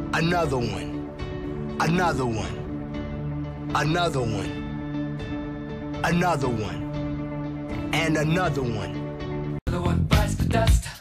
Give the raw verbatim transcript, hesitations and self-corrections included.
Another one. Another one. Another one. Another one. And another one. Another one bites the dust.